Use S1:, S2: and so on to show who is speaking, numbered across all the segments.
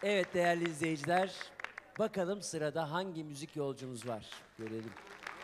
S1: Evet değerli izleyiciler, bakalım sırada hangi müzik yolcumuz var? Görelim.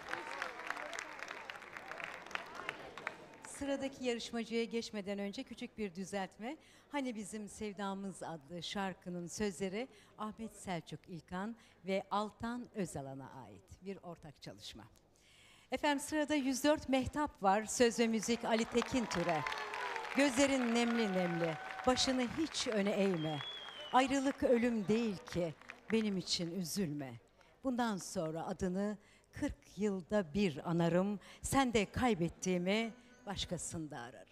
S2: Sıradaki yarışmacıya geçmeden önce küçük bir düzeltme. Hani bizim Sevdamız adlı şarkının sözleri Ahmet Selçuk İlkan ve Altan Özalan'a ait bir ortak çalışma. Efendim sırada 104 Mehtap var. Söz ve müzik Ali Tekin Türe. Gözlerin nemli nemli, başını hiç öne eğme. Ayrılık ölüm değil ki, benim için üzülme. Bundan sonra adını 40 yılda bir anarım. Sen de kaybettiğimi başkasında ararım.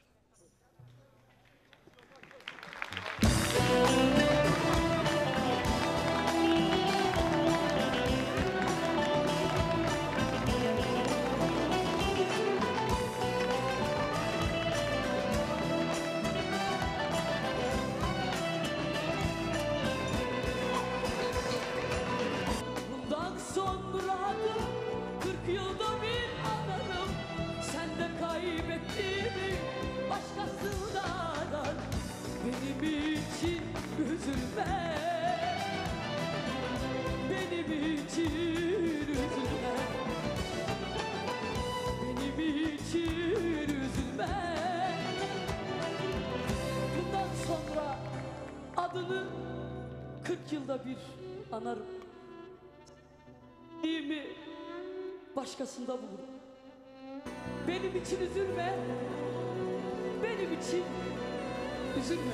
S3: Bundan sonra adım 40 yılda bir anarım. Sen de kaybettiğimi başkasında arar. Benim için üzülme. Benim için üzülme. Benim için üzülme. Bundan sonra adını 40 yılda bir anarım. İyimi başkasında bulurum. Benim için üzülme. Benim için üzülme.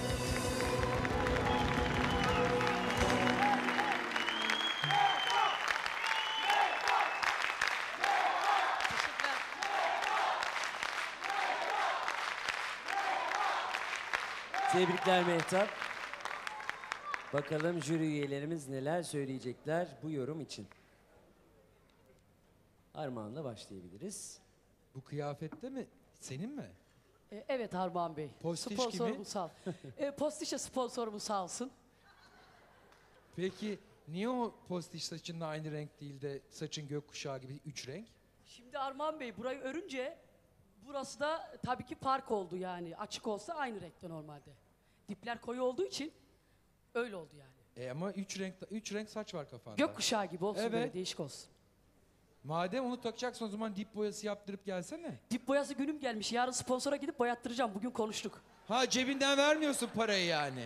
S1: Tebrikler Mehtap. Bakalım jüri üyelerimiz neler söyleyecekler bu yorum için. Armağan'la başlayabiliriz.
S4: Bu kıyafette mi? Senin mi?
S3: Evet Armağan Bey.
S4: Postiş
S3: Sponsorumuz
S4: kimi?
S3: sağ ol. Postişe sponsorumuz sağ olsun.
S4: Peki niye o postiş saçınla aynı renk değil de saçın gökkuşağı gibi 3 renk?
S3: Şimdi Armağan Bey burayı örünce burası da tabii ki fark oldu yani. Açık olsa aynı renkte normalde. Dipler koyu olduğu için öyle oldu yani.
S4: Ama 3 renk saç var kafanda.
S3: Gökkuşağı gibi olsun
S4: Evet.
S3: böyle değişik olsun.
S4: Madem onu takacaksın o zaman dip boyası yaptırıp gelsene.
S3: Dip boyası günüm gelmiş. Yarın sponsora gidip boyattıracağım. Bugün konuştuk.
S4: Ha cebinden vermiyorsun parayı yani.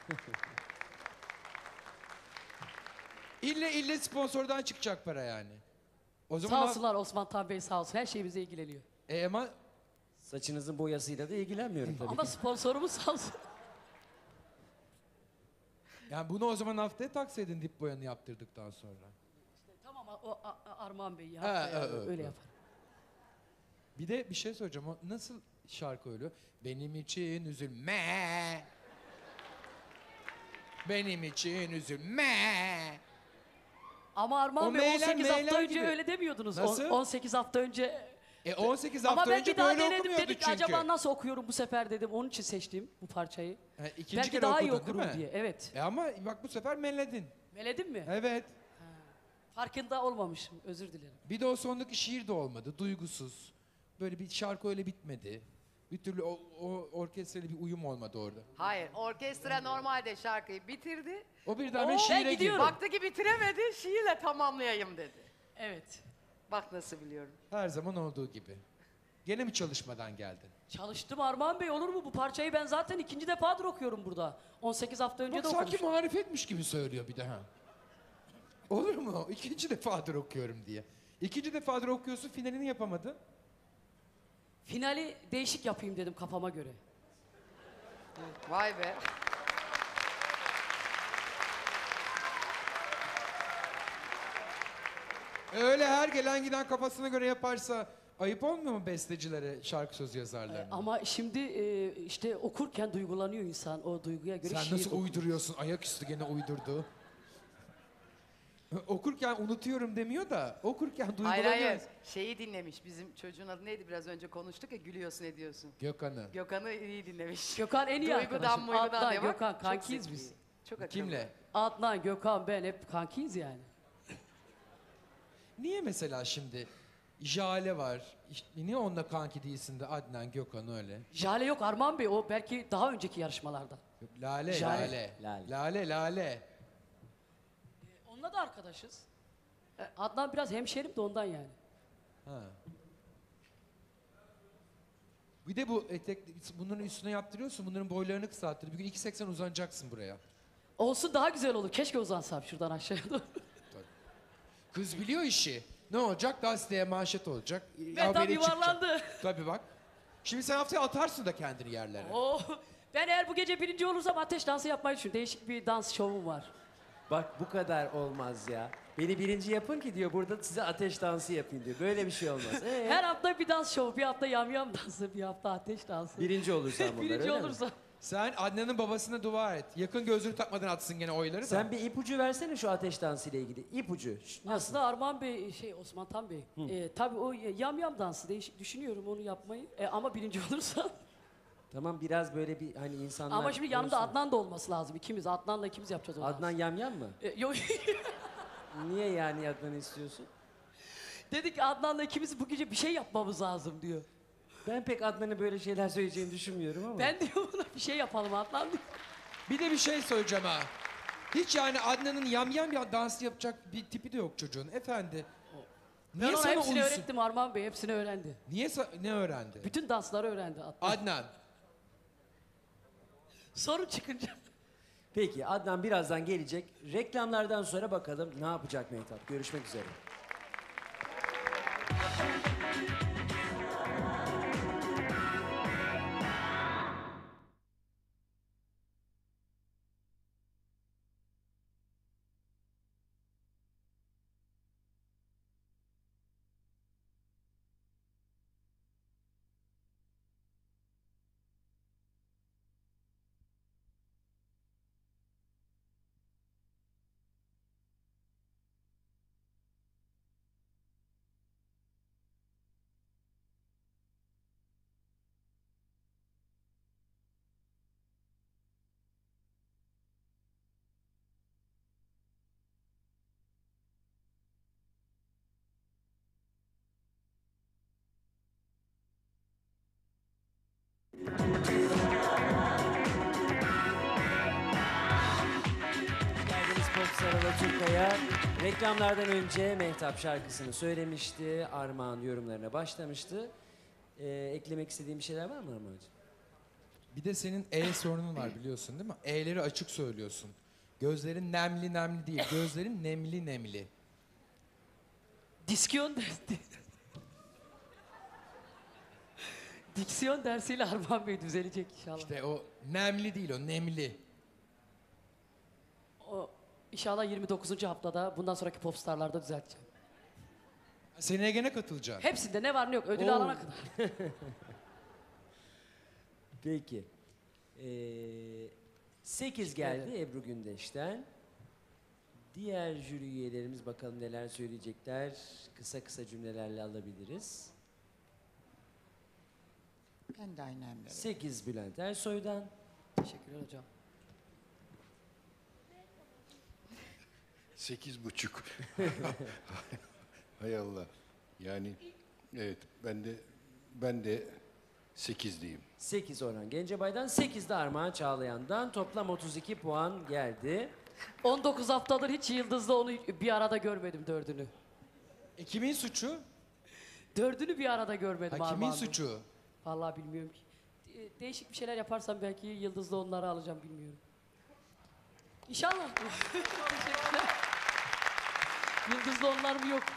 S4: İlle sponsordan çıkacak para yani. O zaman
S3: Sağ olsunlar Osman Tan Bey sağ olsun. Her şeyimize ilgileniyor.
S4: Ama
S1: Saçınızın boyasıyla da ilgilenmiyorum tabii
S3: Ama
S1: ki.
S3: sponsorumuz sağ olsun.
S4: yani bunu o zaman haftaya taksaydın dip boyanı yaptırdıktan sonra.
S3: Tamam Armağan Bey ya.
S4: Ha,
S3: öyle yapar.
S4: Bir de bir şey söyleyeceğim. O nasıl şarkı öyle? Benim için üzülme. Benim için üzülme.
S3: Ama Armağan
S4: O
S3: Bey
S4: meyler,
S3: 18 hafta
S4: meyler
S3: önce
S4: gibi.
S3: öyle demiyordunuz.
S4: Nasıl?
S3: 18 hafta önce.
S4: 18
S3: Ama
S4: hafta
S3: ben
S4: önce
S3: bir daha
S4: böyle
S3: denedim
S4: okumuyordu
S3: dedik
S4: çünkü.
S3: acaba nasıl okuyorum bu sefer dedim. Onun için seçtim bu parçayı.
S4: İkinci
S3: Belki
S4: kere
S3: daha iyi
S4: okudun, değil
S3: okurum
S4: mi?
S3: diye. Evet.
S4: Ama bak bu sefer melledin.
S3: Meledin mi?
S4: Evet.
S3: Farkında olmamışım. Özür dilerim.
S4: Bir de o sondaki şiir de olmadı. Duygusuz. Böyle bir şarkı öyle bitmedi. Bir türlü o orkestrayla bir uyum olmadı orada.
S5: Hayır, orkestra normalde şarkıyı bitirdi.
S4: O birden
S3: Ben
S4: şiire girdi.
S3: gidiyorum.
S5: Baktı ki bitiremedi, şiirle tamamlayayım dedi.
S3: Evet.
S5: Bak nasıl biliyorum.
S4: Her zaman olduğu gibi. Gene mi çalışmadan geldin?
S3: Çalıştım Armağan Bey olur mu? Bu parçayı ben zaten ikinci defadır okuyorum burada. 18 hafta önce
S4: Bak
S3: de
S4: sanki
S3: okumuştum.
S4: marifetmiş gibi söylüyor bir daha. Olur mu? İkinci defadır okuyorum diye. İkinci defadır okuyorsun, finalini yapamadın.
S3: Finali değişik yapayım dedim kafama göre.
S5: Vay be.
S4: Öyle her gelen giden kafasına göre yaparsa ayıp olmuyor mu bestecilere, şarkı sözü yazarlarına?
S3: Ama şimdi işte okurken duygulanıyor insan o duyguya göre
S4: Sen
S3: şiir
S4: nasıl
S3: okuyor.
S4: uyduruyorsun? Ayaküstü gene uydurdu. Okurken unutuyorum demiyor da okurken
S5: Hayır
S4: duygulanıyor.
S5: hayır. Şeyi dinlemiş. Bizim çocuğun adı neydi? Biraz önce konuştuk ya, gülüyorsun ediyorsun.
S4: Gökhan'ı.
S5: Gökhan'ı iyi dinlemiş.
S3: Gökhan en iyi
S5: Duygudan
S3: arkadaşım.
S5: muygudan
S3: Adnan,
S5: diye bak.
S3: Gökhan
S5: Çok
S3: kankiyiz
S5: zeki.
S3: biz.
S5: Çok akıllı.
S4: Kimle?
S3: Adnan, Gökhan, ben hep kankiyiz yani.
S4: Niye mesela şimdi Jale var. İşte niye onunla kanki değilsin de Adnan, Gökhan öyle?
S3: Jale yok Armağan Bey o belki daha önceki yarışmalarda.
S4: Lale,
S1: Jale.
S4: lale.
S1: Lale.
S4: Lale, lale.
S3: Onunla da arkadaşız. Adnan biraz hemşerim de ondan yani.
S4: Ha. Bir de bu etek, bunların üstüne yaptırıyorsun, bunların boylarını kısalttır. Bir gün 2.80 uzanacaksın buraya.
S3: Olsun daha güzel olur. Keşke uzansam şuradan aşağıya doğru.
S4: Kız biliyor işi. Ne olacak? Gazeteye manşet olacak.
S3: Mehtap
S4: haberi çıkacak.
S3: yuvarlandı.
S4: Tabii bak. Şimdi sen haftaya atarsın da kendini yerlere.
S3: Oh, ben eğer bu gece birinci olursam ateş dansı yapmayı düşünüyorum. Değişik bir dans şovum var.
S1: Bak bu kadar olmaz ya. Beni birinci yapın ki diyor burada size ateş dansı yapayım diyor. Böyle bir şey olmaz.
S3: Her hafta bir dans şovu, bir hafta yamyam dansı, bir hafta ateş dansı.
S1: Birinci olursan bunlar
S3: Birinci
S1: öyle mi?
S3: olursam.
S4: Sen Adnan'ın babasına dua et. Yakın gözlüğü takmadan atsın gene oyları da.
S1: Sen bir ipucu versene şu ateş dansı ile ilgili. İpucu.
S3: Aslında Armağan Bey, Osman Tan Bey, tabii o yamyam dansı değişik düşünüyorum onu yapmayı. Ama birinci olursam.
S1: Tamam biraz böyle bir hani insanlar...
S3: Ama şimdi yanımda
S1: görsün.
S3: Adnan da olması lazım. İkimiz, Adnan'la ikimiz yapacağız o
S1: Adnan
S3: dansı.
S1: yamyam mı?
S3: Yok.
S1: Niye yani Adnan'ı istiyorsun?
S3: Dedik ki Adnan'la ikimiz bu gece bir şey yapmamız lazım diyor.
S1: Ben pek Adnan'ı böyle şeyler söyleyeceğini düşünmüyorum ama.
S3: Ben diyor buna bir şey yapalım Adnan diyor.
S4: Bir de bir şey söyleyeceğim ha. Hiç yani Adnan'ın yamyam ya dansı yapacak bir tipi de yok çocuğun. Efendi.
S3: Ben
S4: Niye
S3: ona
S4: sana
S3: hepsini
S4: uysun?
S3: öğrettim Armağan Bey, hepsini öğrendi.
S4: Niye ne öğrendi?
S3: Bütün dansları öğrendi Adnan.
S4: Adnan.
S3: Sorun çıkınca.
S1: Peki Adnan birazdan gelecek. Reklamlardan sonra bakalım ne yapacak Mehtap. Görüşmek üzere. Geldiniz Popstar Alaturka'ya. Reklamlardan önce Mehtap şarkısını söylemişti. Armağan yorumlarına başlamıştı. Eklemek istediğin bir şeyler var mı Armağan'cığım?
S4: Bir de senin sorunun var biliyorsun değil mi? E'leri açık söylüyorsun. Gözlerin nemli nemli değil. Gözlerin nemli nemli.
S3: Diksiyon dersiyle Armağan Bey düzelecek inşallah.
S4: İşte o nemli değil o nemli.
S3: O, inşallah 29. haftada bundan sonraki popstarlarda düzelteceğim.
S4: Seneye gene katılacaksın.
S3: Hepsinde ne var ne yok ödül
S1: Oo.
S3: alana kadar.
S1: Peki. 8 geldi Ebru Gündeş'ten. Diğer jüri üyelerimiz bakalım neler söyleyecekler. Kısa kısa cümlelerle alabiliriz.
S6: Ben de aynen böyle.
S1: 8 Bülent Ersoy'dan.
S3: Teşekkürler hocam.
S7: 8,5. Hay Allah. Yani evet ben de 8 diyeyim.
S1: 8 Orhan Gencebay'dan, 8 de Armağan Çağlayan'dan. Toplam 32 puan geldi.
S3: 19 haftadır hiç Yıldız'la onu bir arada görmedim dördünü.
S4: Kimin suçu?
S3: Dördünü bir arada görmedim
S4: Ha, kimin
S3: Armağan'ın.
S4: suçu?
S3: Vallahi bilmiyorum ki. Değişik bir şeyler yaparsam belki Yıldız'la onları alacağım bilmiyorum. İnşallah. Teşekkürler. Yıldız'la onlar mı yok?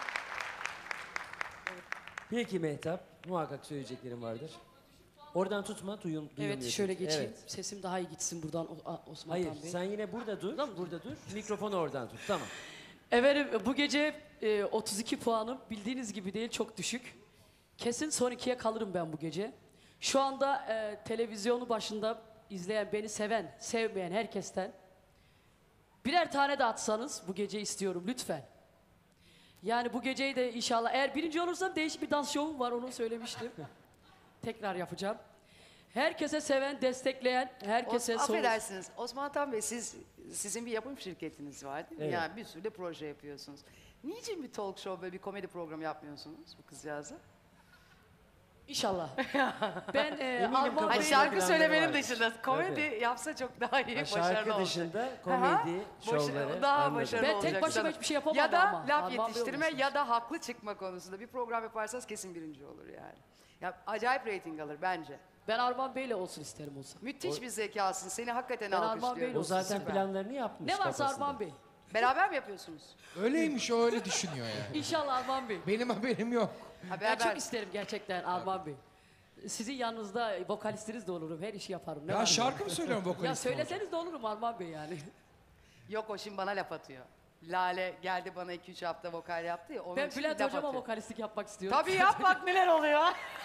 S1: Peki Mehtap, muhakkak söyleyeceklerim vardır. Oradan tutma, duyulmuyor.
S3: Evet şöyle
S1: çünkü.
S3: geçeyim.
S1: Evet.
S3: Sesim daha iyi gitsin buradan Osman
S1: Hayır,
S3: Tan Bey.
S1: sen yine burada dur. Burada dur. Mikrofonu oradan tut. Tamam.
S3: Efendim bu gece 32 puanım bildiğiniz gibi değil çok düşük. Kesin son ikiye kalırım ben bu gece. Şu anda televizyonu başında izleyen, beni seven, sevmeyen herkesten birer tane de atsanız bu gece istiyorum lütfen. Yani bu geceyi de inşallah eğer birinci olursam değişik bir dans şovum var onu söylemiştim. Tekrar yapacağım. Herkese seven, destekleyen, herkese
S5: Affedersiniz Osman Tan Bey sizin bir yapım şirketiniz var değil mi?
S1: Evet.
S5: Yani bir sürü de proje yapıyorsunuz. Niçin bir talk show böyle bir komedi programı yapmıyorsunuz bu kızcağıza?
S3: İnşallah. Ben
S1: Eminim
S3: Armağan
S1: kafasında
S5: Ay
S3: Bey'le
S5: şarkı
S1: planları
S5: söylemenin
S1: vardır.
S5: dışında komedi yapsa çok daha iyi,
S1: Ha,
S5: başarılı
S1: şarkı
S5: olacak.
S1: dışında
S5: Aha,
S1: komedi şovları.
S5: daha
S1: anladım.
S5: başarılı
S3: Ben
S5: olacak.
S3: tek başıma
S5: canım.
S3: hiçbir şey yapamam
S5: Ya da
S3: ama.
S5: laf
S3: Armağan Bey
S5: yetiştirme
S3: olursa.
S5: ya da haklı çıkma konusunda bir program yaparsanız kesin birinci olur yani. Ya acayip reyting alır bence.
S3: Ben Armağan Bey'le olsun isterim olsa.
S5: Müthiş bir zekasın. Seni hakikaten
S3: Ben Armağan
S5: alkışlıyorum.
S3: Bey'le
S1: O
S3: olsun
S1: zaten
S3: süper.
S1: planlarını yapmış
S3: Ne varsa
S1: kafasında.
S3: Armağan Bey.
S5: Beraber mi yapıyorsunuz?
S4: Öyleymiş, o öyle düşünüyor yani.
S3: İnşallah Armağan Bey.
S4: Benim haberim yok.
S5: Ha,
S3: Ben
S5: beraber.
S3: çok isterim gerçekten Armağan Bey. Sizin yanınızda vokalistiniz de olurum. Her işi yaparım. Ne var
S4: Ya
S3: mı?
S4: şarkı mı söylüyorum vokalist?
S3: Ya söyleseniz de olurum Armağan Bey yani.
S5: Yok, o şimdi bana laf atıyor. Lale geldi bana 2-3 hafta vokal yaptı ya. Onun
S3: Ben
S5: için
S3: Bülent
S5: laf
S3: Hocam'a
S5: atıyor.
S3: vokalistlik yapmak istiyorum.
S5: Tabii yap, bak neler oluyor.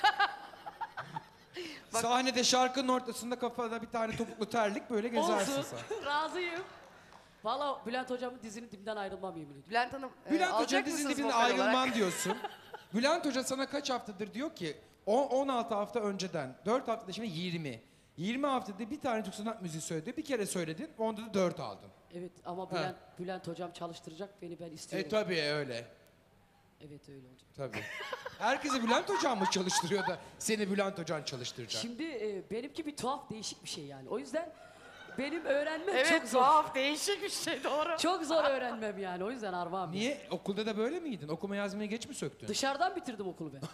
S4: Sahnede şarkının ortasında kafada bir tane topuklu terlik böyle gezersin
S3: Olsun.
S4: sen.
S3: Razıyım. Valla Bülent Hocam'ın dizinin dibinden ayrılmam yemin ediyorum.
S5: Bülent Hanım,
S4: Bülent Hoca
S5: alacak
S4: dizinin
S5: mısınız
S4: dibinden
S5: vokal olarak?
S4: ayrılman diyorsun. Bülent Hoca sana kaç haftadır diyor ki 16 hafta önceden, 4 haftada şimdi 20. 20 haftada bir tane Türk sanat müziği söyledi. Bir kere söyledin, onda da 4 aldın.
S3: Evet ama
S4: Ha.
S3: Bülent Hocam çalıştıracak beni, ben istiyorum.
S4: Tabii öyle.
S3: Evet öyle olacak.
S4: Tabii. Herkesi Bülent Hocam mı çalıştırıyor da seni Bülent Hocan çalıştıracak?
S3: Şimdi benimki bir tuhaf değişik bir şey yani. O yüzden benim öğrenmem
S5: Evet,
S3: çok zor.
S5: tuhaf, değişik bir şey, doğru.
S3: Çok zor öğrenmem yani. O yüzden Armağan Bey.
S4: Niye? Okulda da böyle miydin? Okuma yazmayı geç mi söktün?
S3: Dışarıdan bitirdim okulu ben.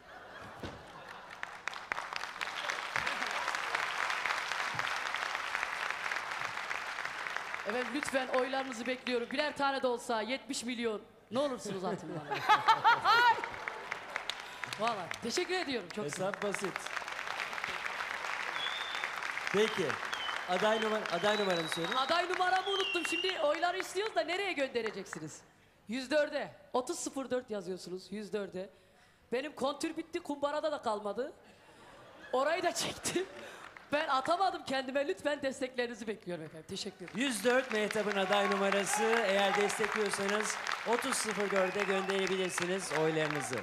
S3: Evet, lütfen oylarınızı bekliyorum. Birer tane de olsa 70 milyon. Ne olursunuz atın bana. Valla teşekkür ediyorum çok sağ olun.
S1: Hesap basit. Peki. Aday numaranı söyle.
S3: Aday numaramı unuttum. Şimdi oyları istiyoruz da nereye göndereceksiniz? 104'e. 3004 yazıyorsunuz 104'e. Benim kontür bitti, kumbarada da kalmadı. Orayı da çektim. Ben atamadım kendime. Lütfen desteklerinizi bekliyorum efendim. Teşekkür ederim.
S1: 104 Mehtap'ın aday numarası. Eğer destekliyorsanız 30.04'e gönderebilirsiniz oylarınızı.